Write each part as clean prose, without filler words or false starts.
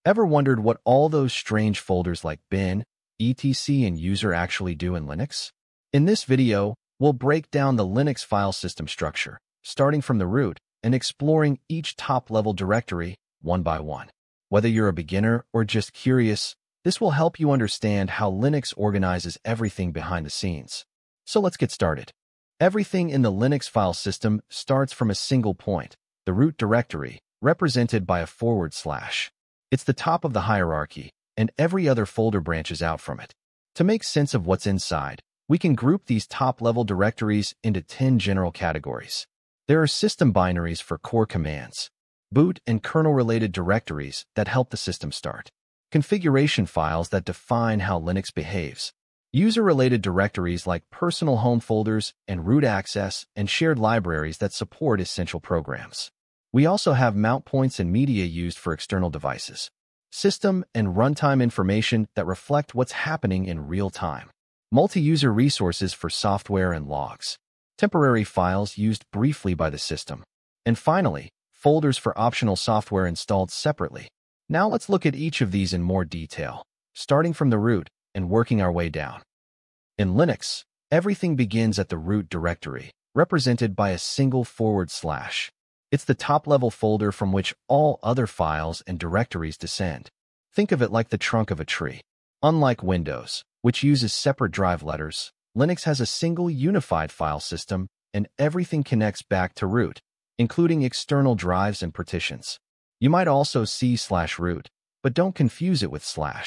Ever wondered what all those strange folders like bin, etc, and user actually do in Linux? In this video, we'll break down the Linux file system structure, starting from the root and exploring each top-level directory one by one. Whether you're a beginner or just curious, this will help you understand how Linux organizes everything behind the scenes. So let's get started. Everything in the Linux file system starts from a single point, the root directory, represented by a /. It's the top of the hierarchy, and every other folder branches out from it. To make sense of what's inside, we can group these top-level directories into 10 general categories. There are system binaries for core commands, boot and kernel-related directories that help the system start, configuration files that define how Linux behaves, user-related directories like personal home folders and root access, and shared libraries that support essential programs. We also have mount points and media used for external devices, system and runtime information that reflect what's happening in real time, multi-user resources for software and logs, temporary files used briefly by the system, and finally, folders for optional software installed separately. Now let's look at each of these in more detail, starting from the root and working our way down. In Linux, everything begins at the root directory, represented by a single /. It's the top-level folder from which all other files and directories descend. Think of it like the trunk of a tree. Unlike Windows, which uses separate drive letters, Linux has a single unified file system, and everything connects back to root, including external drives and partitions. You might also see /root, but don't confuse it with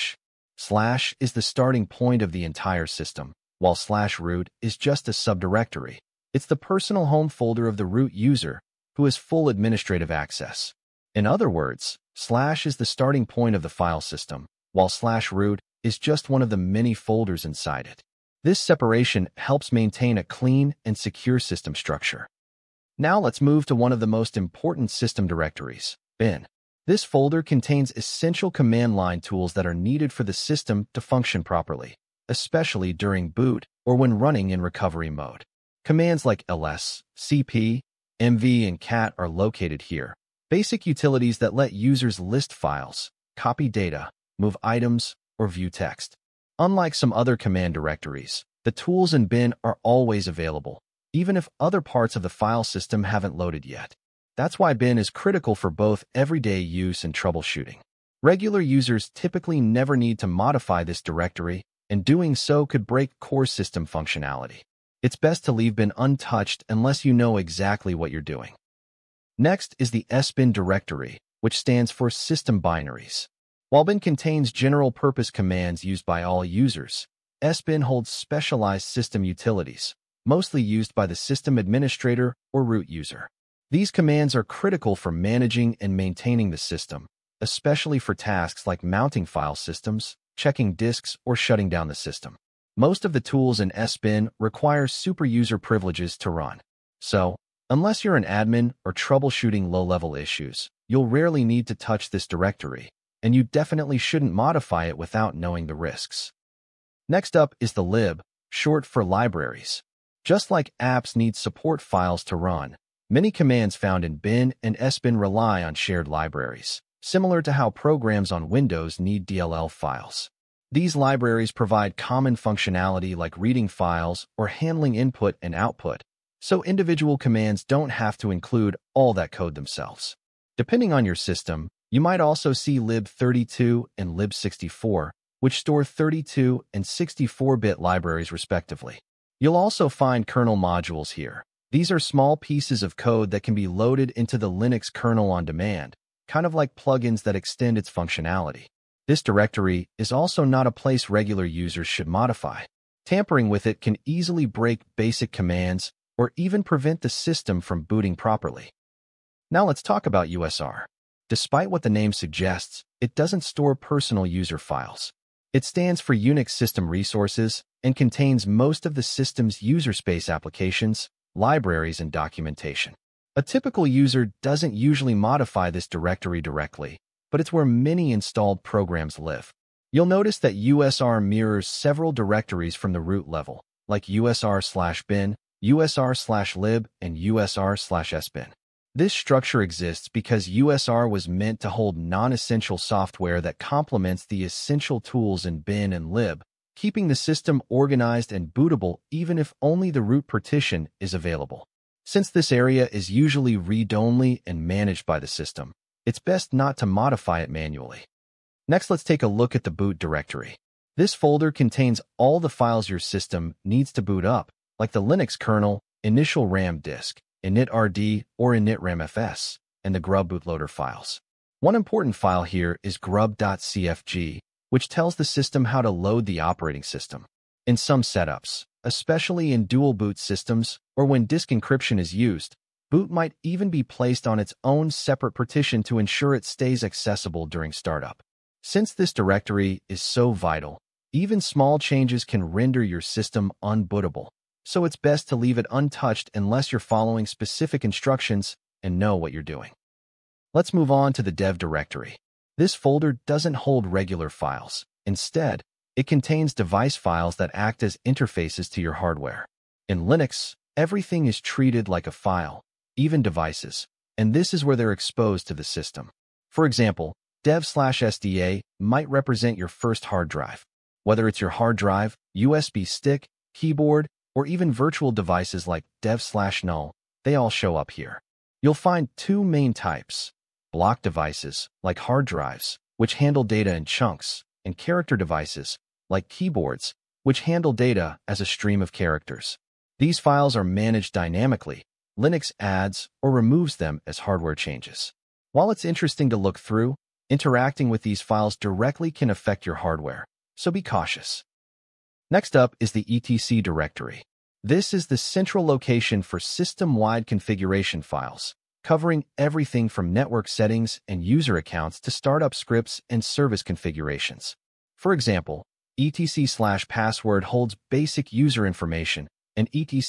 /. Is the starting point of the entire system, while /root is just a subdirectory. It's the personal home folder of the root user, who has full administrative access. In other words, / is the starting point of the file system, while /root is just one of the many folders inside it. This separation helps maintain a clean and secure system structure. Now let's move to one of the most important system directories, bin. This folder contains essential command line tools that are needed for the system to function properly, especially during boot or when running in recovery mode. Commands like ls, cp, mv, and cat are located here, basic utilities that let users list files, copy data, move items, or view text. Unlike some other command directories, the tools in bin are always available, even if other parts of the file system haven't loaded yet. That's why bin is critical for both everyday use and troubleshooting. Regular users typically never need to modify this directory, and doing so could break core system functionality. It's best to leave bin untouched unless you know exactly what you're doing. Next is the sbin directory, which stands for System Binaries. While bin contains general-purpose commands used by all users, sbin holds specialized system utilities, mostly used by the system administrator or root user. These commands are critical for managing and maintaining the system, especially for tasks like mounting file systems, checking disks, or shutting down the system. Most of the tools in sbin require superuser privileges to run. So, unless you're an admin or troubleshooting low-level issues, you'll rarely need to touch this directory, and you definitely shouldn't modify it without knowing the risks. Next up is the lib, short for libraries. Just like apps need support files to run, many commands found in bin and sbin rely on shared libraries, similar to how programs on Windows need DLL files. These libraries provide common functionality like reading files or handling input and output, so individual commands don't have to include all that code themselves. Depending on your system, you might also see lib32 and lib64, which store 32 and 64-bit libraries respectively. You'll also find kernel modules here. These are small pieces of code that can be loaded into the Linux kernel on demand, kind of like plugins that extend its functionality. This directory is also not a place regular users should modify. Tampering with it can easily break basic commands or even prevent the system from booting properly. Now let's talk about USR. Despite what the name suggests, it doesn't store personal user files. It stands for Unix System Resources and contains most of the system's user space applications, libraries, and documentation. A typical user doesn't usually modify this directory directly, but it's where many installed programs live. You'll notice that USR mirrors several directories from the root level, like USR/bin, USR/lib, and USR/sbin. This structure exists because USR was meant to hold non-essential software that complements the essential tools in bin and lib, keeping the system organized and bootable even if only the root partition is available. Since this area is usually read-only and managed by the system, it's best not to modify it manually. Next, let's take a look at the boot directory. This folder contains all the files your system needs to boot up, like the Linux kernel, initial RAM disk, initrd or initramfs, and the grub bootloader files. One important file here is grub.cfg, which tells the system how to load the operating system. In some setups, especially in dual boot systems or when disk encryption is used, boot might even be placed on its own separate partition to ensure it stays accessible during startup. Since this directory is so vital, even small changes can render your system unbootable, so it's best to leave it untouched unless you're following specific instructions and know what you're doing. Let's move on to the dev directory. This folder doesn't hold regular files. Instead, it contains device files that act as interfaces to your hardware. In Linux, everything is treated like a file, even devices, and this is where they're exposed to the system. For example, dev/sda might represent your first hard drive. Whether it's your hard drive, USB stick, keyboard, or even virtual devices like dev/null, they all show up here. You'll find two main types: block devices, like hard drives, which handle data in chunks, and character devices, like keyboards, which handle data as a stream of characters. These files are managed dynamically. Linux adds or removes them as hardware changes. While it's interesting to look through, interacting with these files directly can affect your hardware, so be cautious. Next up is the etc directory. This is the central location for system-wide configuration files, covering everything from network settings and user accounts to startup scripts and service configurations. For example, etc/password holds basic user information, and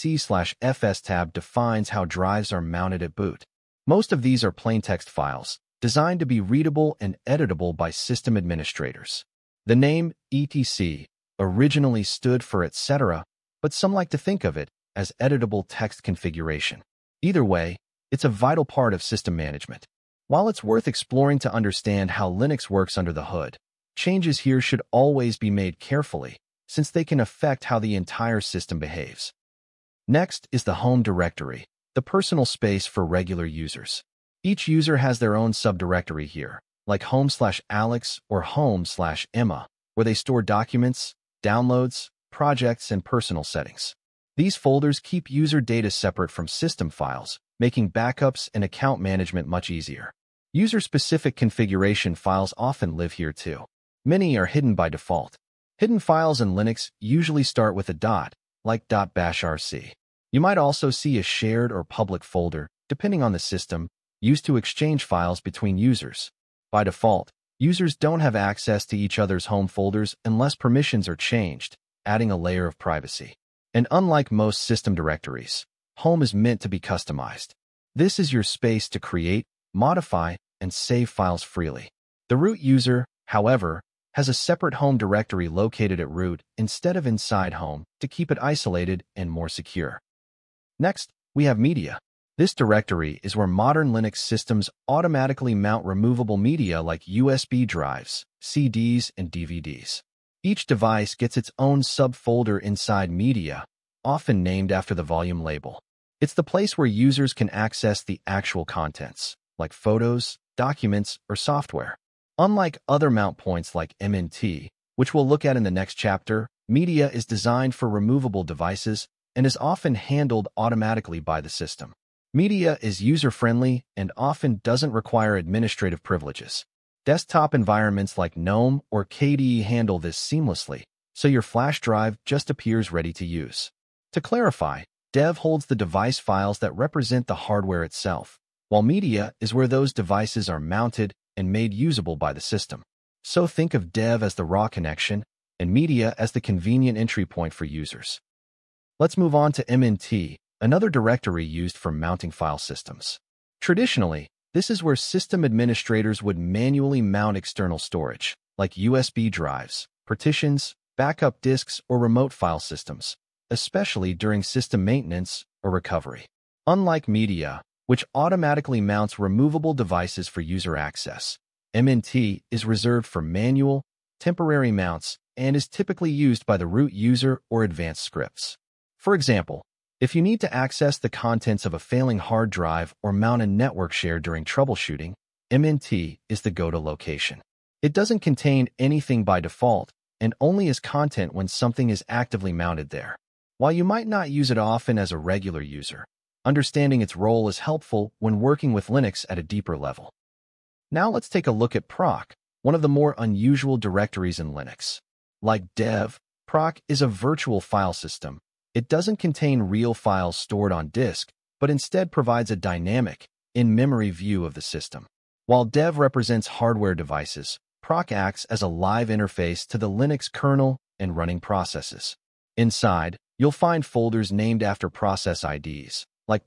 etc/fstab defines how drives are mounted at boot. Most of these are plaintext files, designed to be readable and editable by system administrators. The name etc originally stood for etc., but some like to think of it as editable text configuration. Either way, it's a vital part of system management. While it's worth exploring to understand how Linux works under the hood, changes here should always be made carefully, since they can affect how the entire system behaves. Next is the home directory, the personal space for regular users. Each user has their own subdirectory here, like home/Alex or home/Emma, where they store documents, downloads, projects, and personal settings. These folders keep user data separate from system files, making backups and account management much easier. User-specific configuration files often live here too. Many are hidden by default. Hidden files in Linux usually start with a dot, like .bashrc. You might also see a shared or public folder, depending on the system, used to exchange files between users. By default, users don't have access to each other's home folders unless permissions are changed, adding a layer of privacy. And unlike most system directories, home is meant to be customized. This is your space to create, modify, and save files freely. The root user, however, has a separate home directory located at root instead of inside home to keep it isolated and more secure. Next, we have media. This directory is where modern Linux systems automatically mount removable media like USB drives, CDs, and DVDs. Each device gets its own subfolder inside media, often named after the volume label. It's the place where users can access the actual contents, like photos, documents, or software. Unlike other mount points like MNT, which we'll look at in the next chapter, media is designed for removable devices and is often handled automatically by the system. Media is user-friendly and often doesn't require administrative privileges. Desktop environments like GNOME or KDE handle this seamlessly, so your flash drive just appears ready to use. To clarify, dev holds the device files that represent the hardware itself, while media is where those devices are mounted and made usable by the system. So think of dev as the raw connection and media as the convenient entry point for users. Let's move on to MNT, another directory used for mounting file systems. Traditionally, this is where system administrators would manually mount external storage, like USB drives, partitions, backup disks, or remote file systems, especially during system maintenance or recovery. Unlike media, which automatically mounts removable devices for user access. MNT is reserved for manual, temporary mounts and is typically used by the root user or advanced scripts. For example, if you need to access the contents of a failing hard drive or mount a network share during troubleshooting, MNT is the go-to location. It doesn't contain anything by default and only is content when something is actively mounted there. While you might not use it often as a regular user, understanding its role is helpful when working with Linux at a deeper level. Now let's take a look at proc, one of the more unusual directories in Linux. Like dev, proc is a virtual file system. It doesn't contain real files stored on disk, but instead provides a dynamic, in-memory view of the system. While dev represents hardware devices, proc acts as a live interface to the Linux kernel and running processes. Inside, you'll find folders named after process IDs, like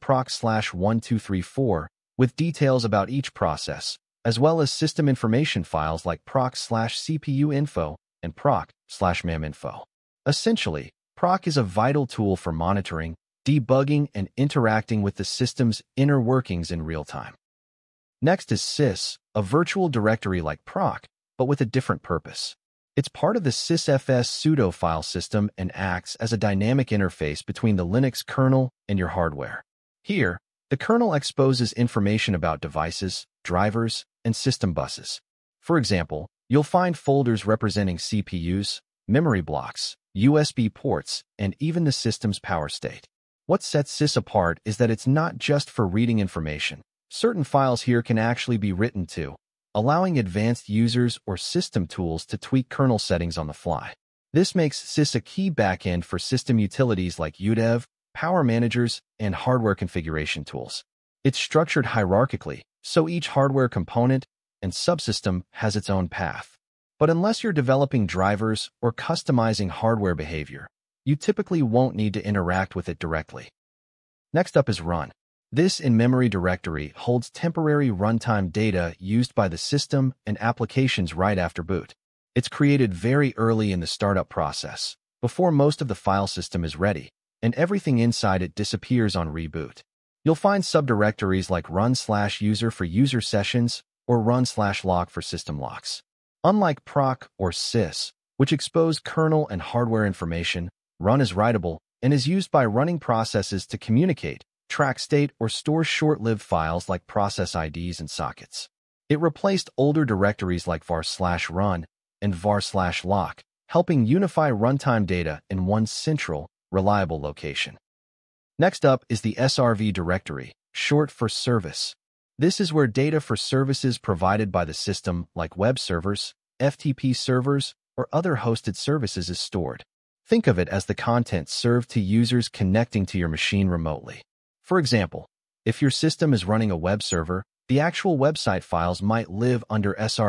proc/1234, with details about each process, as well as system information files like proc/CPU-info and proc/mam-info. Essentially, proc is a vital tool for monitoring, debugging, and interacting with the system's inner workings in real time. Next is sys, a virtual directory like proc, but with a different purpose. It's part of the sysfs pseudo file system and acts as a dynamic interface between the Linux kernel and your hardware. Here, the kernel exposes information about devices, drivers, and system buses. For example, you'll find folders representing CPUs, memory blocks, USB ports, and even the system's power state. What sets sys apart is that it's not just for reading information. Certain files here can actually be written to, allowing advanced users or system tools to tweak kernel settings on the fly. This makes sys a key backend for system utilities like udev, power managers, and hardware configuration tools. It's structured hierarchically, so each hardware component and subsystem has its own path. But unless you're developing drivers or customizing hardware behavior, you typically won't need to interact with it directly. Next up is run. This in-memory directory holds temporary runtime data used by the system and applications right after boot. It's created very early in the startup process, before most of the file system is ready, and everything inside it disappears on reboot. You'll find subdirectories like run/user for user sessions or run/lock for system locks. Unlike proc or sys, which expose kernel and hardware information, run is writable and is used by running processes to communicate, track state, or store short-lived files like process IDs and sockets. It replaced older directories like var/run and var/lock, helping unify runtime data in one central, reliable location. Next up is the SRV directory, short for service. This is where data for services provided by the system, like web servers, FTP servers, or other hosted services is stored. Think of it as the content served to users connecting to your machine remotely. For example, if your system is running a web server, the actual website files might live under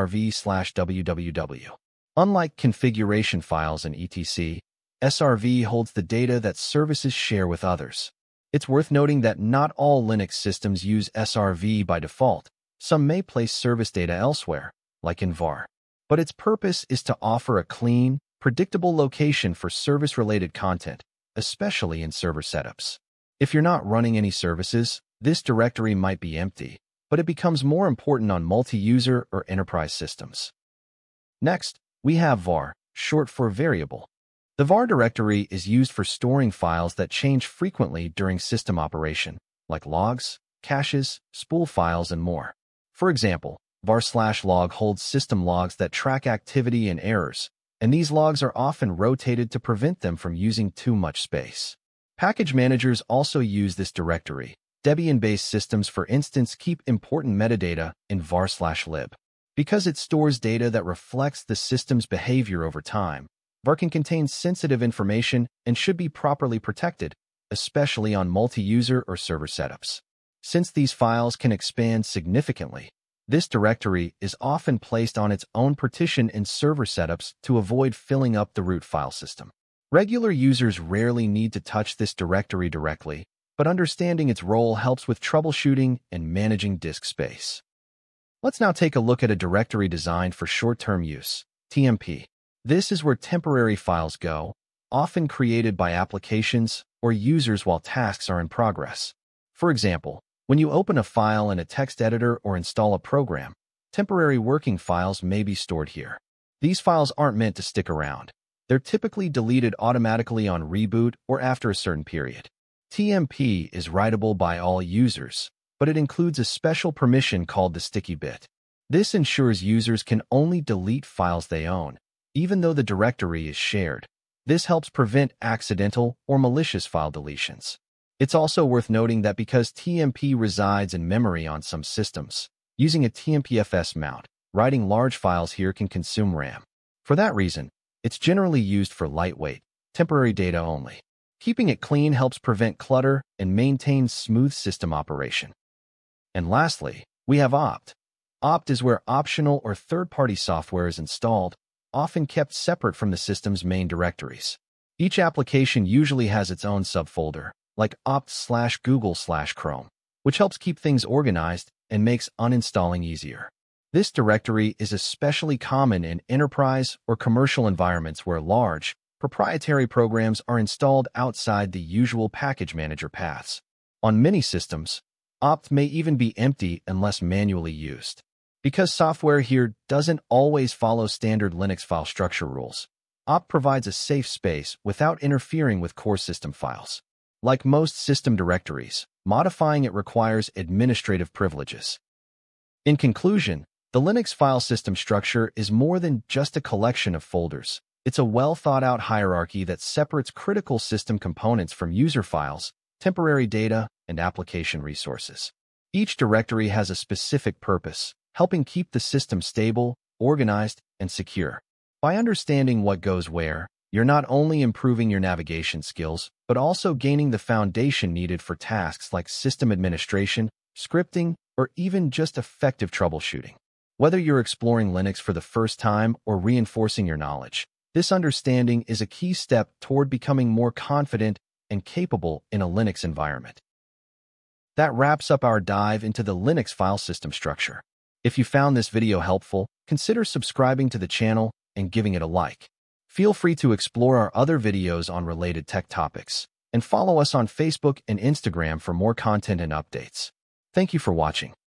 SRV/www. Unlike configuration files and etc., SRV holds the data that services share with others. It's worth noting that not all Linux systems use SRV by default. Some may place service data elsewhere, like in var. But its purpose is to offer a clean, predictable location for service-related content, especially in server setups. If you're not running any services, this directory might be empty, but it becomes more important on multi-user or enterprise systems. Next, we have var, short for variable. The var directory is used for storing files that change frequently during system operation, like logs, caches, spool files, and more. For example, var/log holds system logs that track activity and errors, and these logs are often rotated to prevent them from using too much space. Package managers also use this directory. Debian-based systems, for instance, keep important metadata in var/lib. Because it stores data that reflects the system's behavior over time, var can contain sensitive information and should be properly protected, especially on multi-user or server setups. Since these files can expand significantly, this directory is often placed on its own partition in server setups to avoid filling up the root file system. Regular users rarely need to touch this directory directly, but understanding its role helps with troubleshooting and managing disk space. Let's now take a look at a directory designed for short-term use, TMP. This is where temporary files go, often created by applications or users while tasks are in progress. For example, When you open a file in a text editor or install a program, temporary working files may be stored here. These files aren't meant to stick around. They're typically deleted automatically on reboot or after a certain period. TMP is writable by all users, but it includes a special permission called the sticky bit. This ensures users can only delete files they own, even though the directory is shared. This helps prevent accidental or malicious file deletions. It's also worth noting that because TMP resides in memory on some systems, using a TMPFS mount, writing large files here can consume RAM. For that reason, it's generally used for lightweight, temporary data only. Keeping it clean helps prevent clutter and maintain smooth system operation. And lastly, we have opt. Opt is where optional or third-party software is installed, often kept separate from the system's main directories. Each application usually has its own subfolder, like opt/Google/Chrome, which helps keep things organized and makes uninstalling easier. This directory is especially common in enterprise or commercial environments where large, proprietary programs are installed outside the usual package manager paths. On many systems, opt may even be empty unless manually used. Because software here doesn't always follow standard Linux file structure rules, opt provides a safe space without interfering with core system files. Like most system directories, modifying it requires administrative privileges. In conclusion, the Linux file system structure is more than just a collection of folders. It's a well-thought-out hierarchy that separates critical system components from user files, temporary data, and application resources. Each directory has a specific purpose, helping keep the system stable, organized, and secure. By understanding what goes where, you're not only improving your navigation skills, but also gaining the foundation needed for tasks like system administration, scripting, or even just effective troubleshooting. Whether you're exploring Linux for the first time or reinforcing your knowledge, this understanding is a key step toward becoming more confident and capable in a Linux environment. That wraps up our dive into the Linux file system structure. If you found this video helpful, consider subscribing to the channel and giving it a like. Feel free to explore our other videos on related tech topics, and follow us on Facebook and Instagram for more content and updates. Thank you for watching.